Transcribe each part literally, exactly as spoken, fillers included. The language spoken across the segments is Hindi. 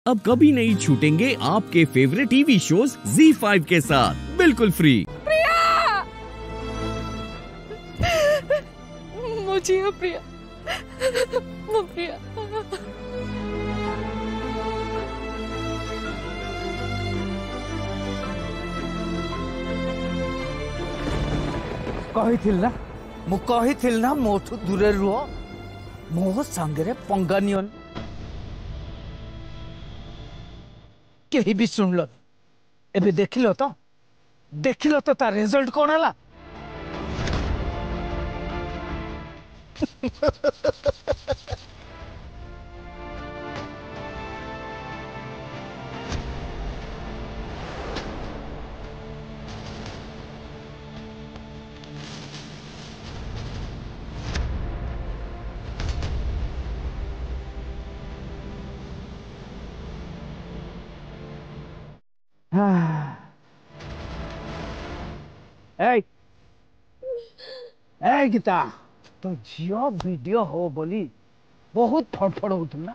अब कभी नहीं छूटेंगे आपके favourite TV shows Zee five के साथ बिल्कुल फ्री। प्रिया, मुझे प्रिया, वो प्रिया। कही ना मु कही ना मोठू दूरे रुह, मो सांगे पंगा नियन कहीं भी सुनल। एबे देखिल तो देखिल तो तार रिजल्ट कौन है? ए ए गीता तो झियो वीडियो हो बोली बहुत फड़फड़ होना,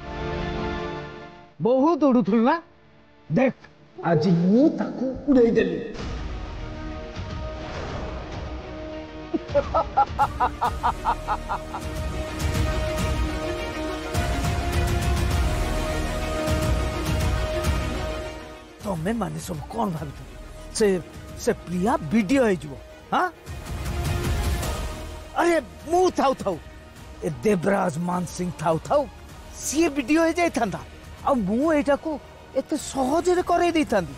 बहुत उड़ुना। देख आज मु ताकू उड़ाई देली। तमें माने सब कौन भावी से से प्रिया वीडियो है जो? हाँ अरे मु थाउ थाउ ए देवराज मान सिंह थाउ थाउ सी वीडियो है जाई थांदा आ मु एटा को एते सहज रे करे दै थांदी।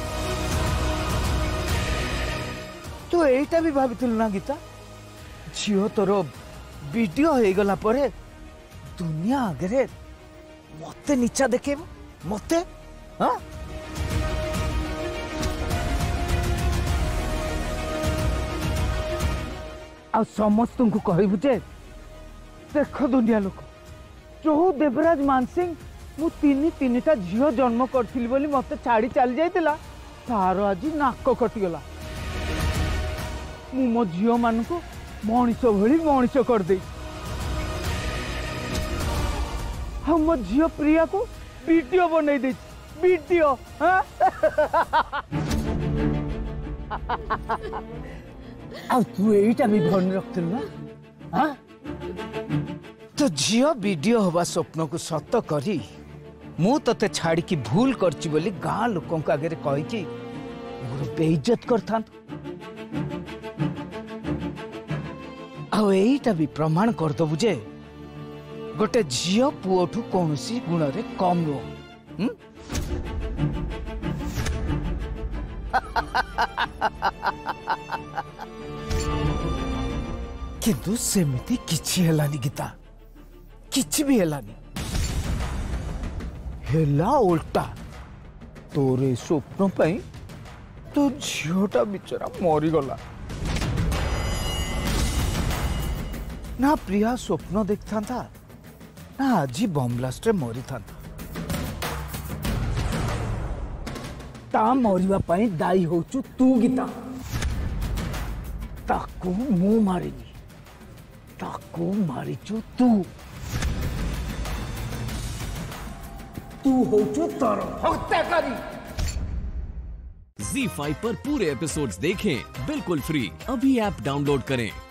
तो एटा भी भाबिथिल ना गीता, झियो तोर वीडियो हो गला परे दुनिया आगे मते नीचा देखेब मते? हाँ आ समस्त को कहबू जे देख दुनिया लोक जो देवराज मानसिंह मु तीन तीनटा झियो जन्म करथिली बोली मते छाड़ी चली जाइतिला, तार आज नाक कटिगला। मु मो झियो मान को मनीष भली मनीष कर दे, हम मो झियो प्रिया को वीडियो बनै दे वीडियो। हाँ आ तू एटा भी भन रखथिल ना? हाँ तो झियो वीडियो हवा स्वप्न को सत करी मु तते छाड़ी की भूल करची बोली गाँ लोकों को आगे कही कि मोर बेइज्जत करथा। आ एटा भी प्रमाण कर दबु जे गोटे झियो पुओठू कौनसी गुण रे कम रो। किंतु सेमिति किछि हेलानी गीता, किछि भी हेलानी। हेला उल्टा तोरे स्वप्न पाई तो झियोटा बिचरा मरी गला ना। प्रिया स्वप्न देखता ना आज बम ब्लास्ट रे मरी था। ता मरिबा पाई दायी होचु तू गीता, ताकू मु मारिनी, ताकू मारिचु तू। तू होचु तार हत्याकारी। ज़ी फाइव पर पूरे एपिसोड्स देखें बिल्कुल फ्री। अभी ऐप डाउनलोड करें।